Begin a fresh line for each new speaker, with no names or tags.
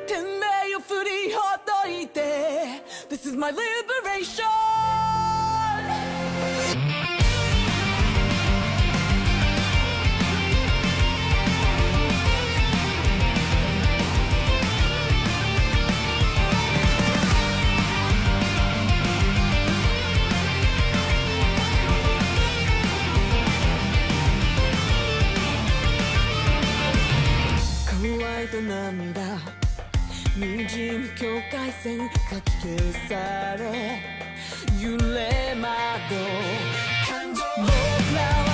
天命を振りほどいて This is my liberation乾いた涙にじむ境界線かき消され揺れ惑う僕らは